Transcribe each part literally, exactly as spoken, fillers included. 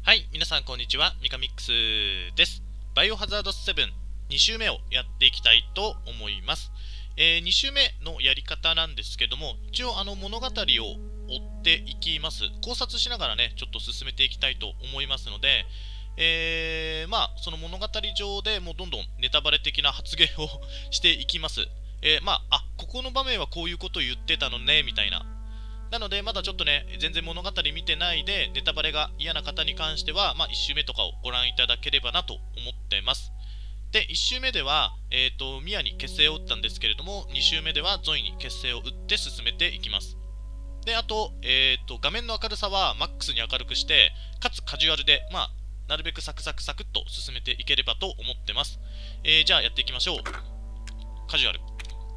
はい、皆さんこんにちは、ミカミックスです。バイオハザードセブンに週目をやっていきたいと思います。えー、に週目のやり方なんですけども、一応あの物語を追っていきます。考察しながらね、ちょっと進めていきたいと思いますので、えー、まあ、その物語上でもうどんどんネタバレ的な発言をしていきます。えー、まあ、あ、ここの場面はこういうことを言ってたのね、みたいな。なので、まだちょっとね、全然物語見てないで、ネタバレが嫌な方に関しては、まあ、いち周目とかをご覧いただければなと思ってます。で、いち周目では、えっと、ミアに結成を打ったんですけれども、に周目ではゾイに結成を打って進めていきます。で、あと、えっと、画面の明るさはマックスに明るくして、かつカジュアルで、まあ、なるべくサクサクサクっと進めていければと思ってます。えー、じゃあやっていきましょう。カジュアル。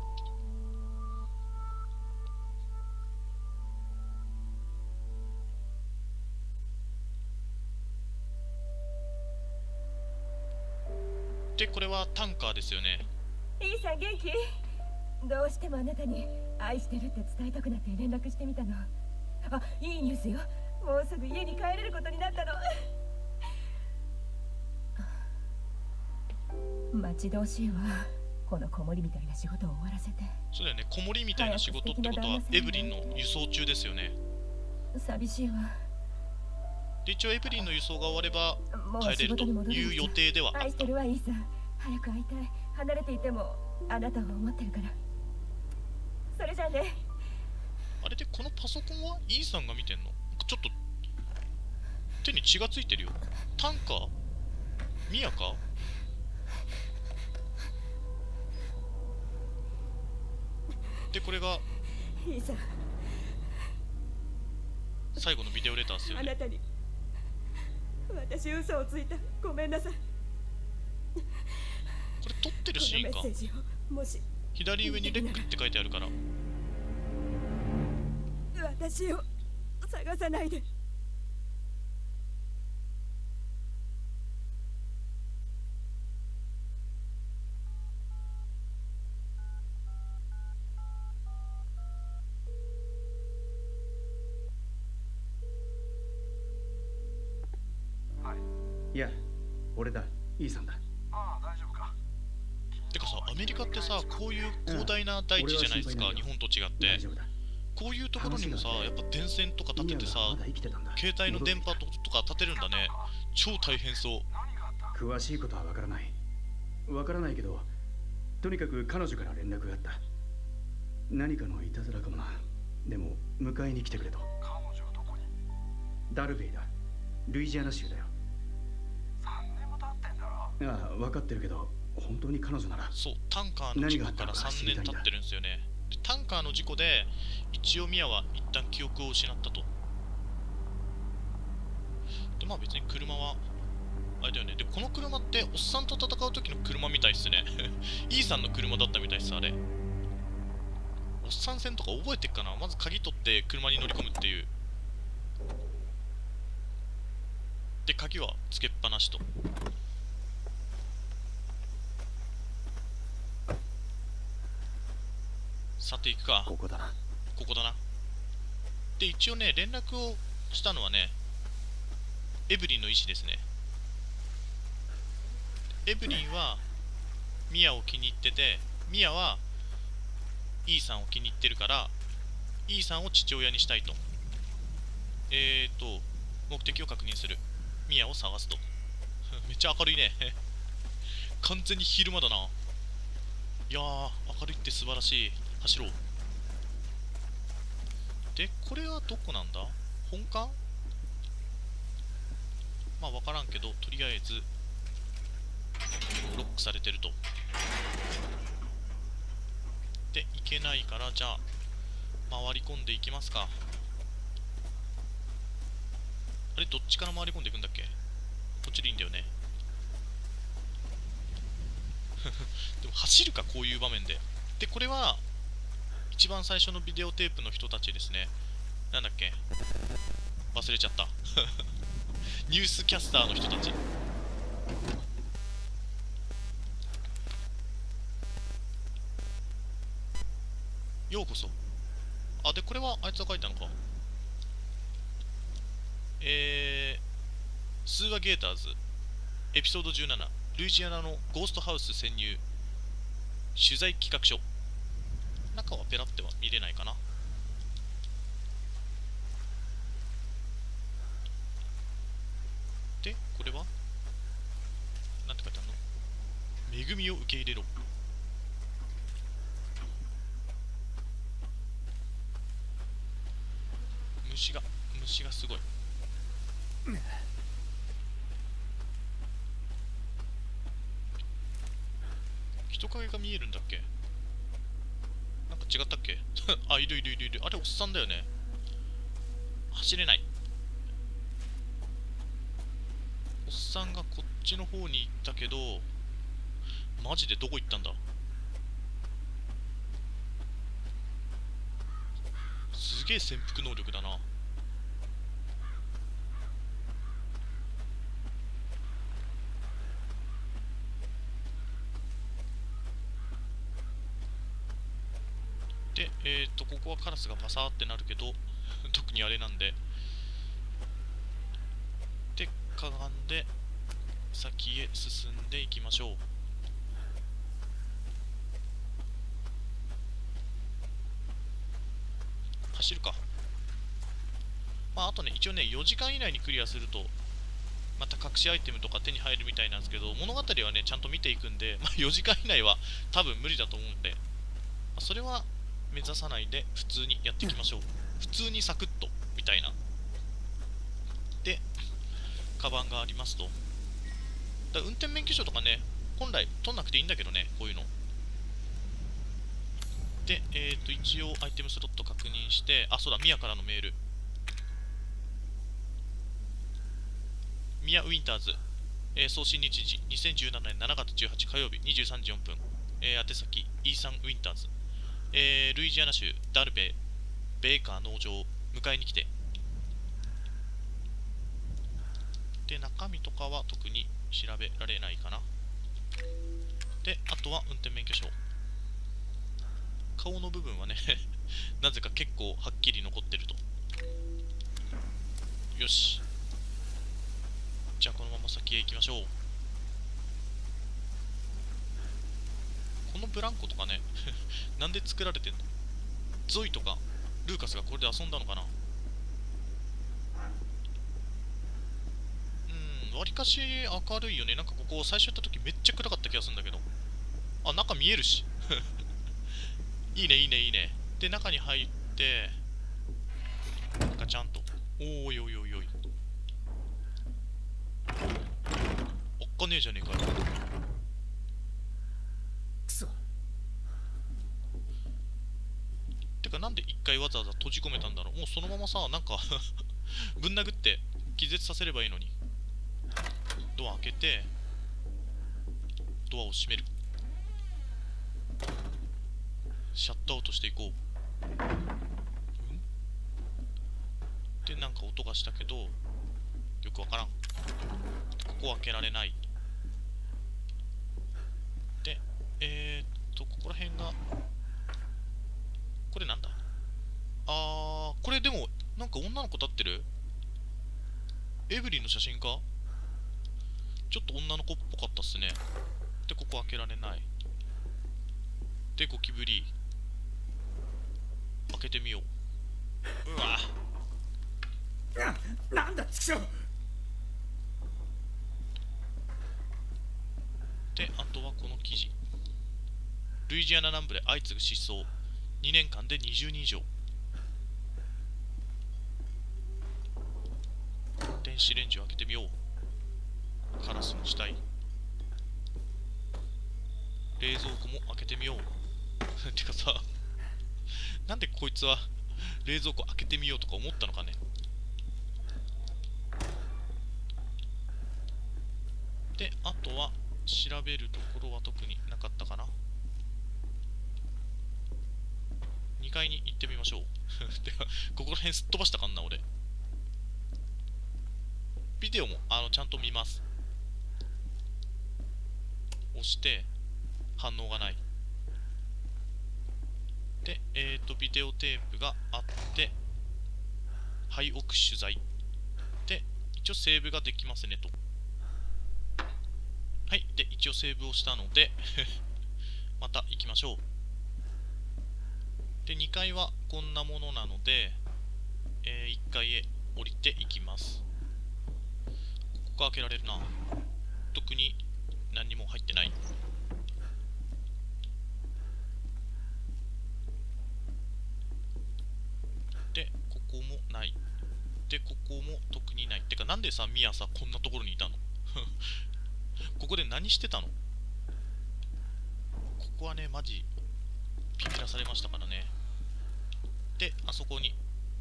で、これはタンカーですよね。 イーさん元気？どうしてもあなたに愛してるって伝えたくなって連絡してみたの。あ、いいニュースよ。もうすぐ家に帰れることになったの。待ち遠しいわ。この子守みたいな仕事を終わらせて。 そうだよね、子守みたいな仕事ってことはエブリンの輸送中ですよね。 寂しいわ。 で、一応エブリンの輸送が終われば帰れるという予定ではあった。 愛してるわイーさん。早く会いたい。離れていてもあなたを思ってるから。それじゃあね。 あれでこのパソコンはイーさんが見てんの？ちょっと手に血がついてるよ。タンカー？ミヤか？で、これがイーさん、 最後のビデオレターですよね。 あなたに私嘘をついた。ごめんなさい。 これ撮ってるシーンか。 もし左上にレックって書いてあるから。 私を探さないで。 はい。いや、俺だ。イーさんだ。ああ、大丈夫か。 てかさ、アメリカってさ、こういう広大な大地じゃないですか、日本と違って。こういうところにもさ、やっぱ電線とか立ててさ、携帯の電波とか立てるんだね。超大変そう。 詳しいことはわからない。わからないけど、とにかく彼女から連絡があった。何かのいたずらかもな。でも、迎えに来てくれと。彼女はどこに？ダルベイだ。ルイジアナ州だよ。さんねんも経ってんだろ。ああ、分かってるけど、本当に彼女なら。 そう、タンカーの事故からさんねん経ってるんですよね。で、タンカーの事故で一応ミヤは一旦記憶を失ったと。で、まあ別に車はあれだよね。で、この車っておっさんと戦う時の車みたいっすね。イーさんの車だったみたいっす、あれ。おっさん戦とか覚えてっかな。まず鍵取って車に乗り込むっていう。で、鍵はつけっぱなしと。さて行くか。 ここだな。 ここだな。で、一応ね、連絡をしたのはね、エブリンの意思ですね。エブリンはミヤを気に入ってて、ミヤはイーさんを気に入ってるから、イーさんを父親にしたいと。えーと、目的を確認する。ミヤを探すと。めっちゃ明るいね。完全に昼間だな。いやー、明るいって素晴らしい。走ろう。で、これはどこなんだ？本館？まあ分からんけど、とりあえずロックされてると。で、行けないから、じゃあ回り込んでいきますか。あれ、どっちから回り込んでいくんだっけ？こっちでいいんだよね。でも走るか、こういう場面で。で、これは一番最初のビデオテープの人たちですね。なんだっけ、忘れちゃった。ニュースキャスターの人たち。ようこそ。あ、で、これはあいつが書いたのか。えー、 通話ゲーターズエピソードじゅうなな、ルイジアナのゴーストハウス潜入取材企画書。中はペラっては見れないかな。で、これはなんて書いてあるの？恵みを受け入れろ。虫が虫がすごい。人影が見えるんだっけ？なんか違ったっけ？あ、いるいるいるいる。あれおっさんだよね。走れない。おっさんがこっちの方に行ったけど、マジでどこ行ったんだ？すげえ潜伏能力だな。で、えっと、ここはカラスがパサーってなるけど、特にあれなんで。で、かがんで、先へ進んでいきましょう。走るか。まあ、あとね、一応ね、よじかん以内にクリアすると、また隠しアイテムとか手に入るみたいなんですけど、物語はね、ちゃんと見ていくんで、まあ、よじかん以内は多分無理だと思うんで、まあ、それは目指さないで普通にやっていきましょう。普通にサクッとみたいな。で、カバンがありますと。だ運転免許証とかね、本来取んなくていいんだけどね、こういうの。で、えっと、一応アイテムスロット確認して、あ、そうだ、ミヤからのメール。ミヤウィンターズ、えー、送信日時、にせんじゅうななねんしちがつじゅうはち火曜日、にじゅうさんじよんぷん。えー、宛先、イーサン・ウィンターズ。えー、ルイジアナ州ダルベ、ベーカー農場、迎えに来て。で、中身とかは特に調べられないかな。で、あとは運転免許証。顔の部分はね、なぜか結構はっきり残ってると。よし。じゃあこのまま先へ行きましょう。このブランコとかね、なんで作られてんの？ゾイとかルーカスがこれで遊んだのかな？うん、わりかし明るいよね。なんかここ最初やった時めっちゃ暗かった気がするんだけど。あ、中見えるし。いいねいいねいいね。で、中に入って、なんかちゃんと。おーいおいおいおい。おっかねえじゃねえかよ。 くそ。 てかなんで一回わざわざ閉じ込めたんだろう。もうそのままさ、なんかぶん殴って気絶させればいいのに。ドア開けて、ドアを閉める。シャットアウトしていこう。うんで、なんか音がしたけど、よくわからん。ここ開けられない。で、えー、っと、ここら辺が、これなんだ？あー、これでも、なんか女の子立ってる？エブリンの写真か？ちょっと女の子っぽかったっすね。で、ここ開けられない。で、ゴキブリ。開けてみよう。うわな、なんだちくしょう。 で、あとはこの記事。ルイジアナ南部で相次ぐ失踪。にねんかんでにじゅうにん以上。電子レンジを開けてみよう。カラスの死体。冷蔵庫も開けてみよう。てかさ、なんでこいつは冷蔵庫開けてみようとか思ったのかね。で、あとは調べるところは特になかったかな。にかいに行ってみましょう。てか、ここら辺すっ飛ばしたかんな、俺。ビデオもあのちゃんと見ます。押して反応がない。で、えっと、ビデオテープがあって、廃屋取材。で、 一応セーブができますねと。はい。で、一応セーブをしたので、また行きましょう。で、にかいはこんなものなので、えー、いっかいへ降りていきます。ここ開けられるな。特に何にも入ってない。で、ここもない。で、ここも特にない。てか、なんでさ、ミヤさ、こんなところにいたのここで何してたの？ここはね、マジ、ビビらされましたからね。で、あそこに、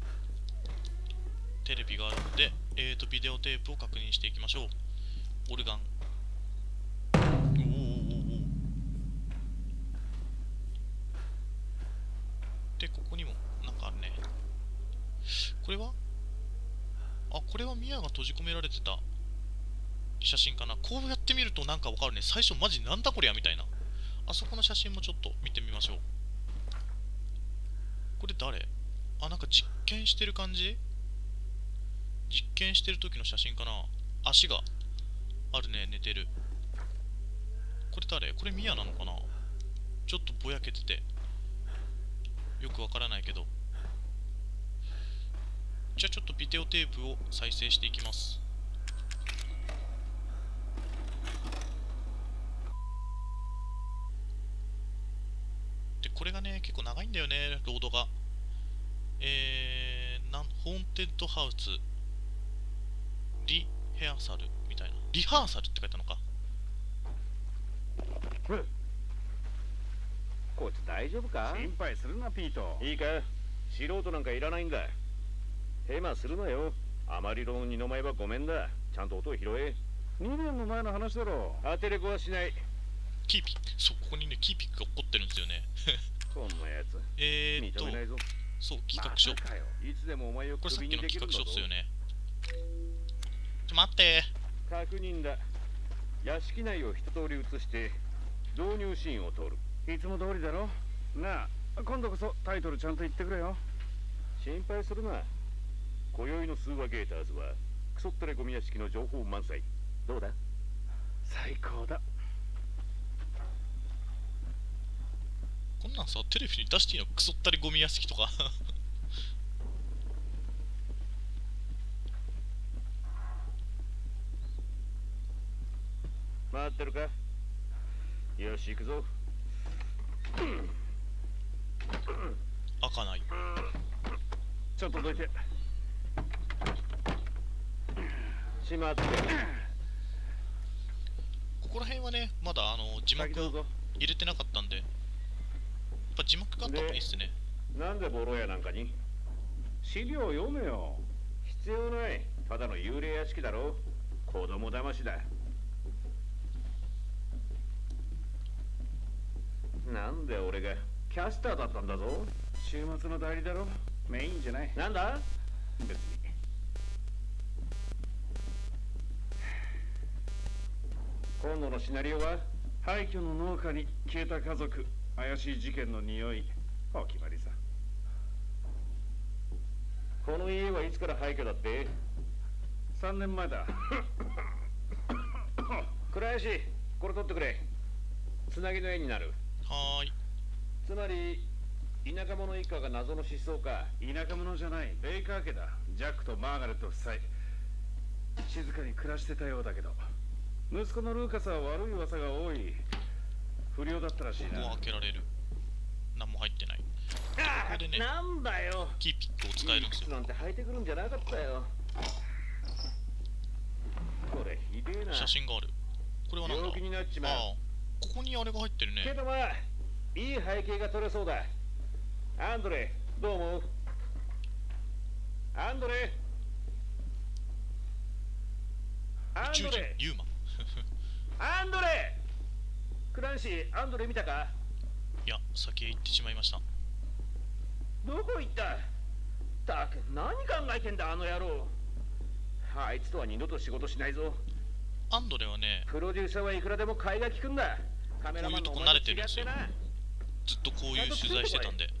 テレビがあるので、えーと、ビデオテープを確認していきましょう。オルガン。おーおーおーおー。で、ここにも、なんかあるね。これはあ、これはミヤが閉じ込められてた写真かな。こうやってみるとなんかわかるね。最初マジなんだこりゃみたいな。あそこの写真もちょっと見てみましょう。これ誰？あ、なんか実験してる感じ？実験してる時の写真かな。足があるね、寝てる。これ誰？これミヤなのかな？ちょっとぼやけててよくわからないけど。じゃあちょっとビデオテープを再生していきます。で、これがね、結構長いんだよね、ロードが。えー、なん、ホーンテッドハウス、リヘアサルみたいな。リハーサルって書いたのか。 こいつ大丈夫か？ 心配するな、ピート。 いいか、素人なんかいらないんだ。ヘマするなよ。あまりの二の舞はごめんだ。ちゃんと音を拾え。 にねんも前の話だろ。 当てれこはしない。 キーピック、そう、ここにね、キーピックが起こってるんですよね。 こんなやつ。 えーっと認めないぞ。 そう、企画書。 またかよ。いつでもお前をこれさっきのクビにできる企画んだぞ。 書っすよね。ちょ、待ってー。 確認だ。屋敷内を一通り移して導入シーンを撮る。 いつも通りだろ。なあ、今度こそタイトルちゃんと言ってくれよ。 心配するな。今宵のスーワゲーターズはクソったれゴミ屋敷の情報満載。どうだ？ 最高だ。 こんなんさ、テレビに出していいの？クソったりゴミ屋敷とか。 待ってるか？よし、行くぞ。 開かない。 ちょっとどいて。 しまって。 ここら辺はね、まだあの字幕を先どうぞ。 入れてなかったんで、やっぱ字幕があった方がいいっすね。 なんでボロ屋なんかに？ 資料読めよ。 必要ない。ただの幽霊屋敷だろ。子供騙しだ。なんで俺がキャスターだったんだぞ。 週末の代理だろ。メインじゃない。 なんだ？ 別に。 今度のシナリオは？ 廃墟の農家に消えた家族、怪しい事件の匂い。お決まりさ。 この家はいつから廃墟だって？ さんねんまえだ。 倉石、これ取ってくれ。つなぎの絵になる。 はーい。 つまり田舎者一家が謎の失踪か。 田舎者じゃない、ベイカー家だ。ジャックとマーガレット夫妻。静かに暮らしてたようだけど、息子のルーカスは悪い噂が多い。不良だったらしいな。 ここは開けられる。何も入ってない。で、ここでね、 なんだよ。 キーピックを使えるんですよ。 いい靴なんて履いてくるんじゃなかったよ。これひでえな。 写真がある。これはなんだ？ 病気になっちまう。 ああ、ここにあれが入ってるね。 けどまあいい背景が撮れそうだ。アンドレ、どう思う？アンドレアン宇宙人ドレユーマ。 アンドレクランシー、アンドレ見たか？ いや、先へ行ってしまいました。 どこ行った？たく何考えてんだあの野郎。あいつとは二度と仕事しないぞ。 アンドレはね、 プロデューサーはいくらでも買いが利くんだ。カメラマンのお前と違ってな。 ずっとこういう取材してたんで。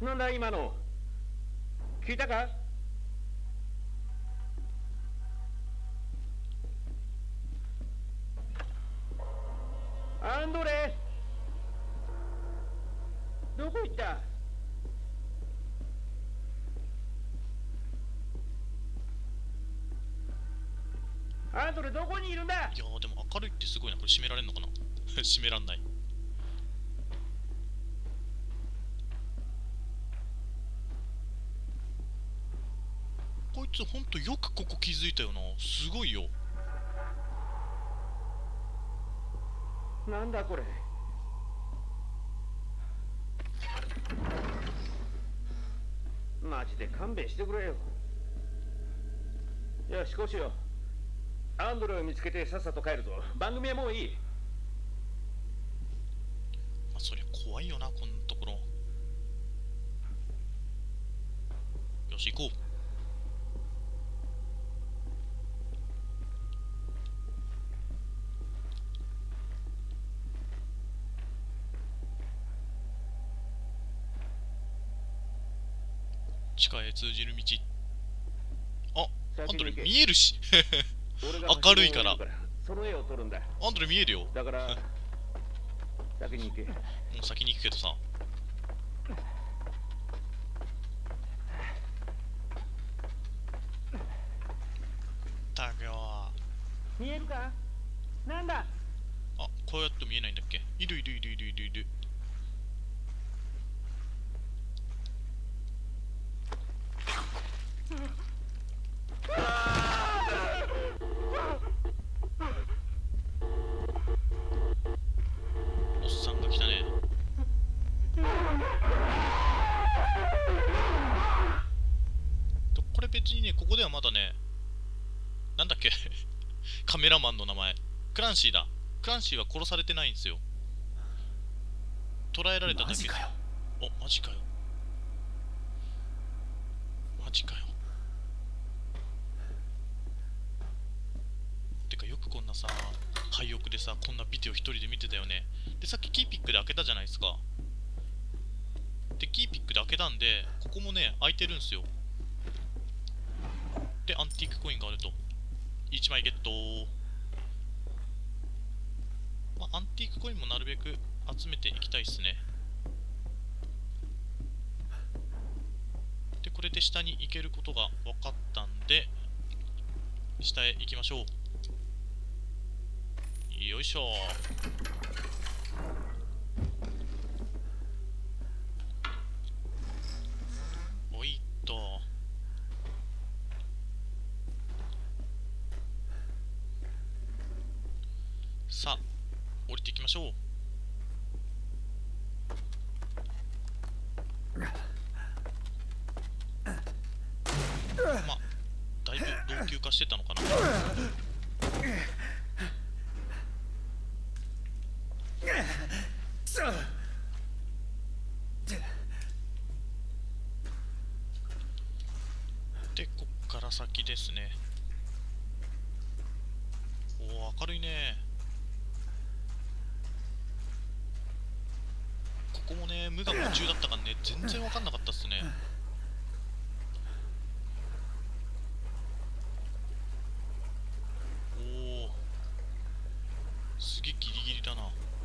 なんだ今の。聞いたか？アンドレ、どこ行った？アンドレ、どこにいるんだ？ いやーでも明るいってすごいな。これ閉められんのかな閉めらんない。こいつほんとよくここ気づいたよな。すごいよ。 なんだこれ。マジで勘弁してくれよ。よし、こうしよう。アンドレを見つけてさっさと帰るぞ。番組はもういい。 まあそりゃ怖いよな、こんなところ。よし、行こう。地下へ通じる道。あ、アンドレ見えるし明るいから。 その絵を撮るんだ。 アンドレ見えるよ。 だから先に行け。 もう先に行くけどさ。たくよ。 見えるか？なんだ？ あ、こうやって見えないんだっけ？いるいるいるいるいるいる。おっさんが来たね。これ別にね、ここではまだね、なんだっけカメラマンの名前クランシーだ。クランシーは殺されてないんですよ。捕らえられただけ。マジかよ。お、マジかよ。マジかよ。てかよくこんなさ、廃屋でさ、こんなビデオ一人で見てたよね。で、さっきキーピックで開けたじゃないですか。で、キーピックで開けたんで、ここもね、開いてるんすよ。で、アンティークコインがあると。いちまいゲット。まあ、アンティークコインもなるべく集めていきたいっすね。で、これで下に行けることが分かったんで、下へ行きましょう。よいしょ。おいっと。さあ、降りていきましょう。まあ、だいぶ老朽化してたのかな。で、こっから先ですね。おお、明るいね。ここもね、無我夢中だったからね、全然分かんなかったっすね。おお、すげえギリギリだな。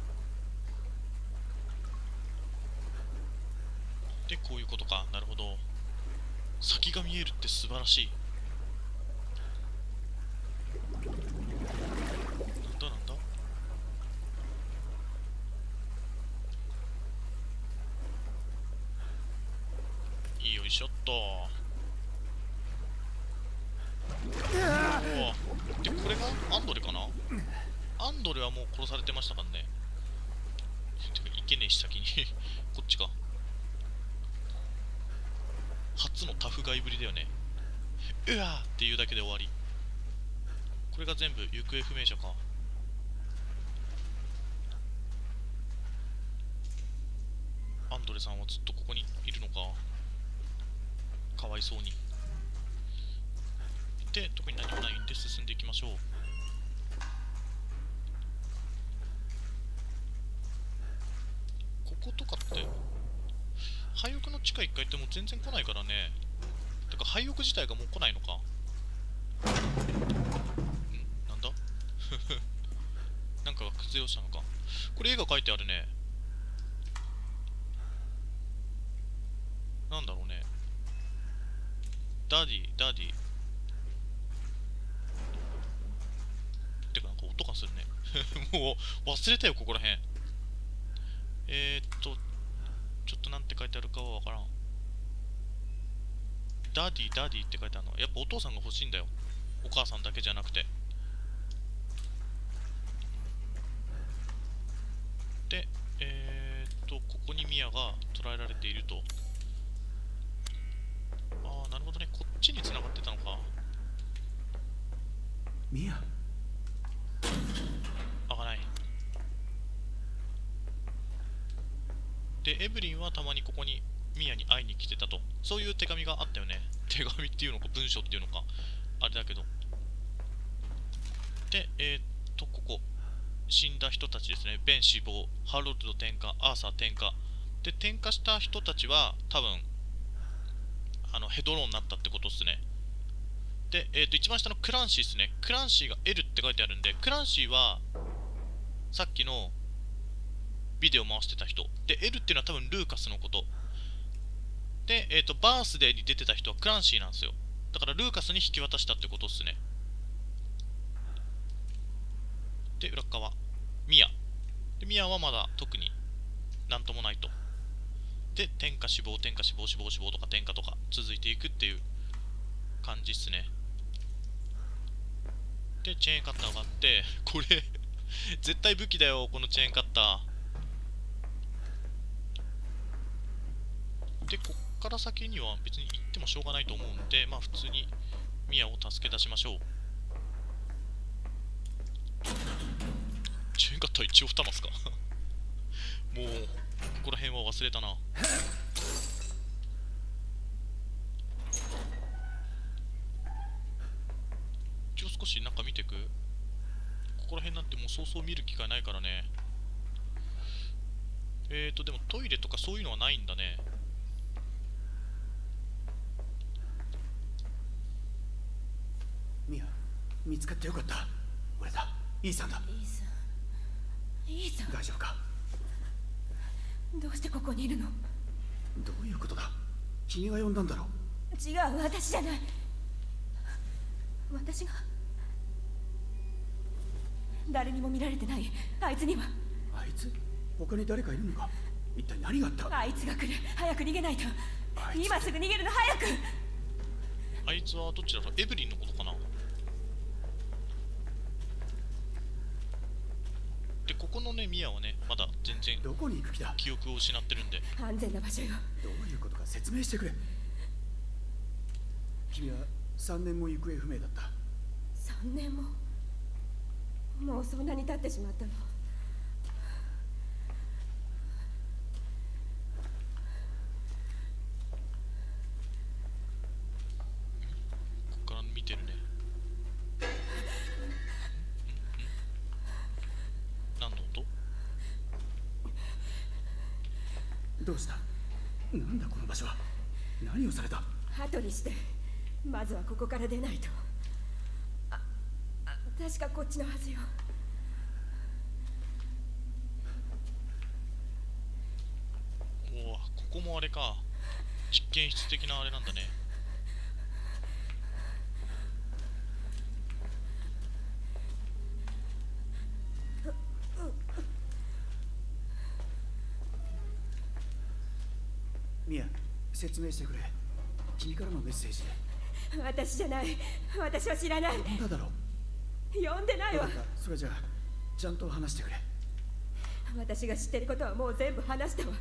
で、こういうことか。なるほど。先が見えるって素晴らしい。なんだなんだ。よいしょっと。おで、これがアンドレかな。アンドレはもう殺されてましたからね。てかいけねえし先にこっちか。初のタフガイぶりだよね。うわーっていうだけで終わり。これが全部行方不明者か。アンドレさんはずっとここにいるのか。かわいそうに。で、特に何もないんで進んでいきましょう。こことかって廃屋の地下いっかいってもう全然来ないからね。てか廃屋自体がもう来ないのか。んなんだなんかが崩れ落ちたのか。これ絵が描いてあるね。なんだろうね。ダディダディてかなんか音がするねもう忘れたよここらへん。えー、っとちょっとなんて書いてあるかはわからん。ダディダディって書いてあるの。やっぱお父さんが欲しいんだよ、お母さんだけじゃなくて。でえー、っとここにミアが捕らえられていると。ああなるほどね、こっちに繋がってたのか。 ミア、 開かない。でエブリンはたまにここにミアに会いに来てたと、そういう手紙があったよね。手紙っていうのか文章っていうのかあれだけど。でえー、っとここ死んだ人たちですね。ベン死亡、ハロルド点火、アーサー点火で、点火した人たちは多分あのヘドローになったってことっすね。で、えー、と一番下のクランシーですね。クランシーが L って書いてあるんで、クランシーはさっきのビデオ回してた人で、 L っていうのは多分ルーカスのことで、えー、とバースデーに出てた人はクランシーなんですよ。だからルーカスに引き渡したってことっすね。で裏側ミアで、ミアはまだ特になんともないと。で点火死亡点火死亡死亡死亡とか点火とか続いていくっていう感じっすね。でチェーンカッターがあって、これ絶対武器だよこのチェーンカッターで、こっから先には別に行ってもしょうがないと思うんで、まあ普通にミアを助け出しましょう。チェーンカッター一応二マスかもうここら辺は忘れたな。一応少し中見てく。ここら辺なんてもうそうそう見る機会ないからね。えーとでもトイレとかそういうのはないんだね。 ミア、見つかってよかった。俺だ、イーサンだ。 イーサン、イーサン、 大丈夫か？ どうしてここにいるの？ どういうことだ？君が呼んだんだろう。 違う、私じゃない。私が誰にも見られてないあいつには。 あいつ？他に誰かいるのか？一体何があった？ あいつが来る。早く逃げないと。 あいつ今すぐ逃げるの、早く。 あいつはどっちだろう。エブリンのことかな。でここのねミアはねまだ全然どこに行く気だ？ 記憶を失ってるんで。 安全な場所よ。 どういうことか説明してくれ。君はさんねんも行方不明だった。 さんねんも？もうそんなに経ってしまったの？ ここから見てるね。何の音？ どうした？なんだこの場所は。何をされた？ 後にして、まずはここから出ないと。あ、あ、確かこっちのはずよ。 おお、ここもあれか。実験室的なあれなんだね。 ミア、説明してくれ。君からのメッセージで。 私じゃない。私は知らない。 呼んだだろう。 呼んでないわ。 分かった。それじゃあちゃんと話してくれ。 私が知ってることはもう全部話したわ。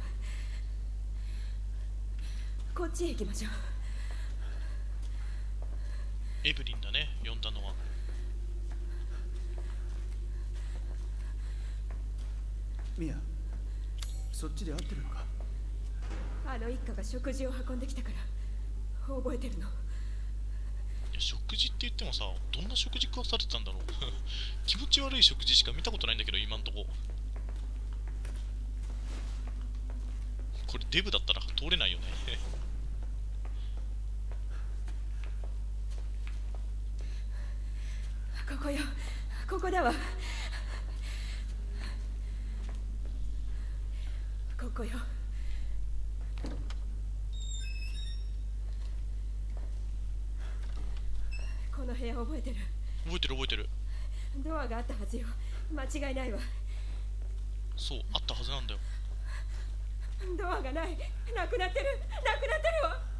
こっちへ行きましょう。 エブリンだね、呼んだのは。 ミア、そっちで合ってるのか？ あの一家が食事を運んできたから覚えてるの。 いや食事って言ってもさ、どんな食事食わされてたんだろう気持ち悪い食事しか見たことないんだけど今んとこ。ここれデブだったら通れないよね。 ここよ、ここだわ。ここよ。この部屋覚えてる？ 覚えてる覚えてる。 ドアがあったはずよ。間違いないわ。 そう、あったはずなんだよ。 ドアがない。なくなってる。なくなってるわ。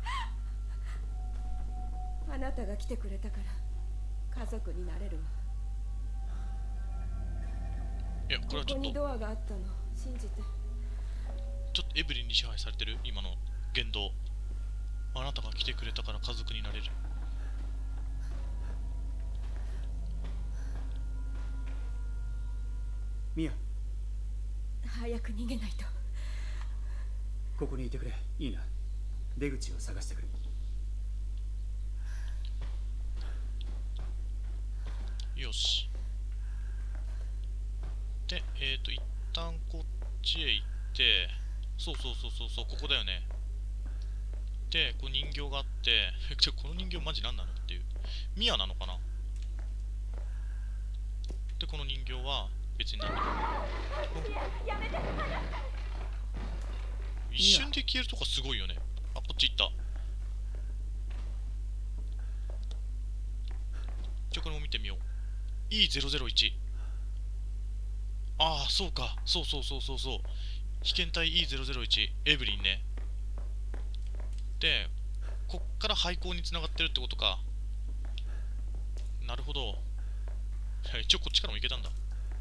あなたが来てくれたから家族になれるわ。 いや、これはちょっとここにドアがあったの信じて。 ちょっとエブリンに支配されてる今の言動。あなたが来てくれたから家族になれる。 ミア、 早く逃げないと。 ここにいてくれ。いいな。出口を探してくる。 よし。で、えっと、一旦こっちへ行って、そうそうそうそうそう、ここだよね。で、こう人形があって、ちょ、この人形マジ何なのっていう。ミアなのかな。で、この人形は別に何でも。一瞬で消えるとかすごいよね。あ、こっち行った。ちょ、これも見てみよう。イーゼロゼロいち。ああ、そうか。そうそうそうそうそう。被験体 イーゼロゼロいち、エブリンね。で、こっから廃校に繋がってるってことか。なるほど。一応こっちからも行けたんだ。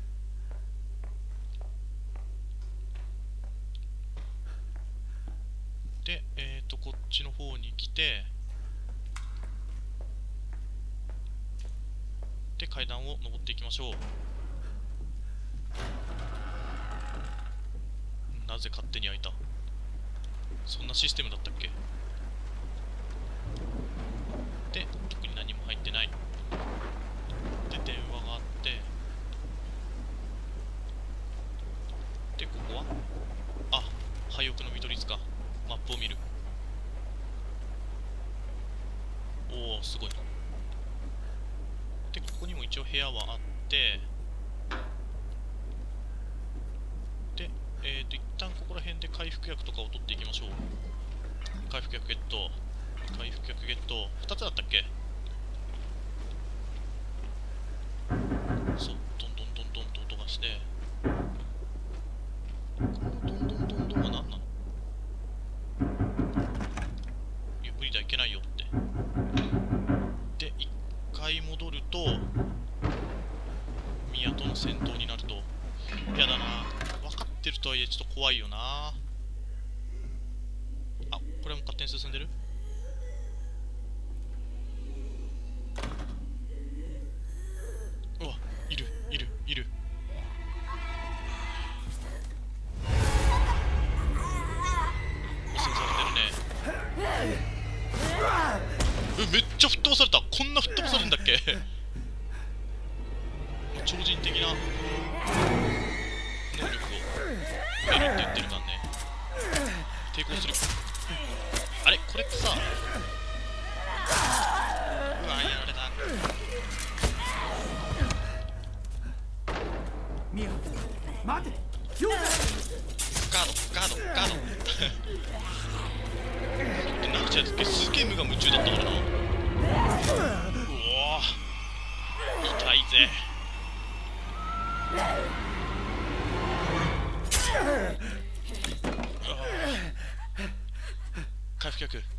で、えっと、こっちの方に来て、で、階段を登っていきましょう。なぜ勝手に開いた？そんなシステムだったっけ？で、特に何も入ってない。で、電話があって、で、ここはあ、廃屋の見取り図か。マップを見る。おお、すごい。で、ここにも一応部屋はあって、で、えっと、一旦ここら辺で回復薬とかを取っていきましょう。回復薬ゲット。回復薬ゲット。ふたつだったっけ？そう、どんどんどんどんと音がして。このどんどんどんどんは何なの？いや、無理だ、いけないよって。で、一回戻ると、ミヤとの戦闘になると、やだな。分かってるとはいえ、ちょっと怖いよな。あ、これも勝手に進んでる？うわ、いる、いる、いる。汚染されてるね。え、めっちゃ吹っ飛ばされた。こんな吹っ飛ばされるんだっけ？超人的な能力を得るって言ってるからね。抵抗する。あれ、これってさ、うわ、やられた。 ミア、待て。よガード、ガード、ガード。ってなっちゃうけど、すげえ無我夢中だったからな。うおー、痛いぜ。回復薬。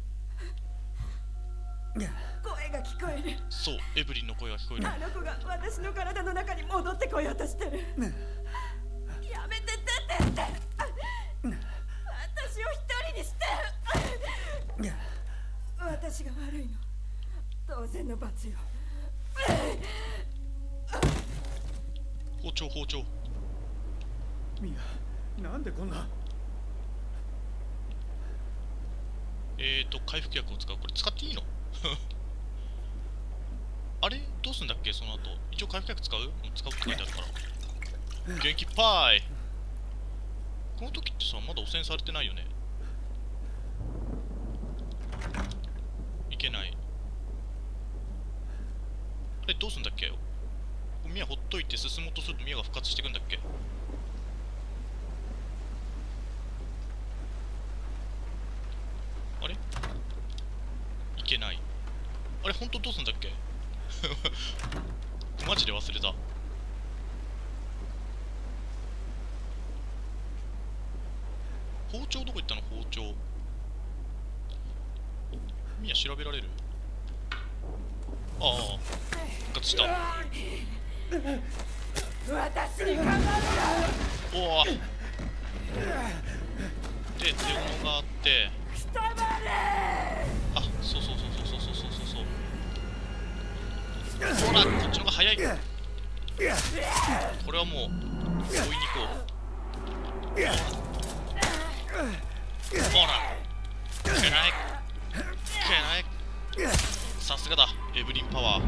声が聞こえる。 そう、エブリンの声が聞こえる。 あの子が私の体の中に戻ってこようとしてる。やめて出てって。私を一人にして。私が悪いの。当然の罰よ。 包丁、包丁。 ミア、なんでこんな。 えーと、回復薬を使う。これ使っていいの？あれどうすんだっけその後。一応回復薬使う？使うって書いてあるから。元気いっぱい。この時ってさ、まだ汚染されてないよね。 ミヤほっといて進もうとするとミヤが復活していくんだっけ？あれ？いけない。あれ本当どうすんだっけ？マジで忘れた。包丁どこ行ったの？包丁。ミヤ調べられる？ああ、復活した。 私にかかるな。 おお。で、手斧があって。あ、そうそうそうそうそうそうそうそう。ほら、こっちの方が早い。これはもう追いに行こう。ほら、けない、けない。さすがだ、エブリンパワー。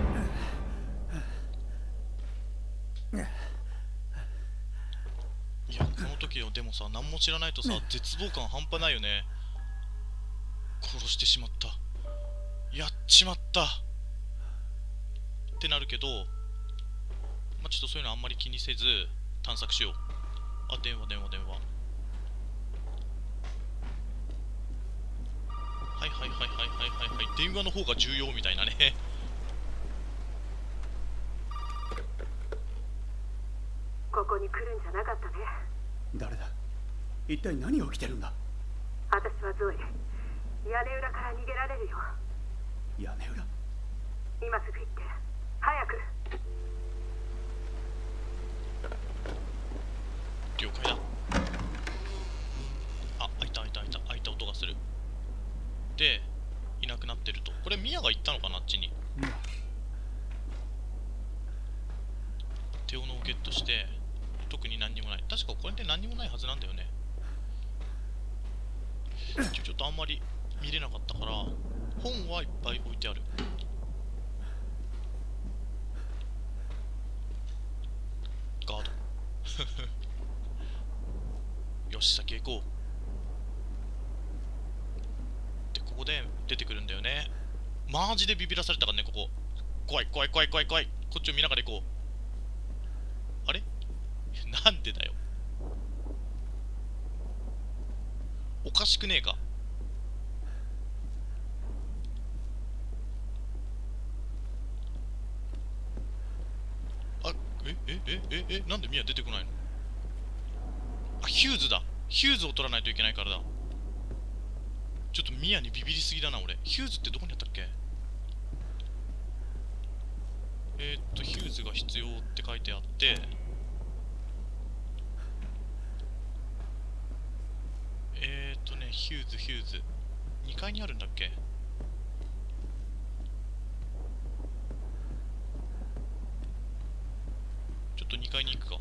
いや、この時でもさ、何も知らないとさ、絶望感半端ないよね。殺してしまった、やっちまったってなるけど、まあ、ちょっとそういうのあんまり気にせず探索しよう。あ、電話電話電話。はいはいはいはいはいはいはい。電話の方が重要みたいなね。 ここに来るんじゃなかったね。 誰だ？一体何が起きてるんだ？ 私はゾエ。屋根裏から逃げられるよ。 屋根裏？ 今すぐ行って。早く。 了解だ。あ、開いた開いた開いた開いた音がする。で、いなくなってると。これミヤが行ったのかな、あっちに。手斧をゲットして特に何にもない。確かこれで何にもないはずなんだよね。ちょちょっとあんまり見れなかったから、本はいっぱい置いてある。ガードよし、先へ行こう。で、ここで出てくるんだよね。マジでビビらされたからね、ここ。怖い怖い怖い怖い怖い。こっちを見ながら行こう。あれなんでだよ。おかしくねえか。あ、えええええなんでミヤ出てこないの？あ、ヒューズだ。ヒューズを取らないといけないからだ。ちょっとミヤにビビりすぎだな俺。ヒューズってどこにあったっけ？えー、っとヒューズが必要って書いてあって、えー、っとねヒューズヒューズにかいにあるんだっけ？ちょっとにかいに行くか。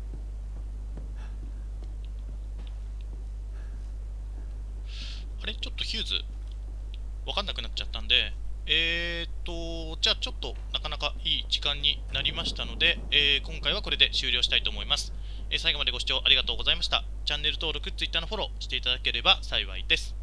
あれちょっとヒューズわかんなくなっちゃったんで、えーっとじゃあちょっとなかなかいい時間になりましたので、えー、今回はこれで終了したいと思います。えー、最後までご視聴ありがとうございました。チャンネル登録、Twitter のフォローしていただければ幸いです。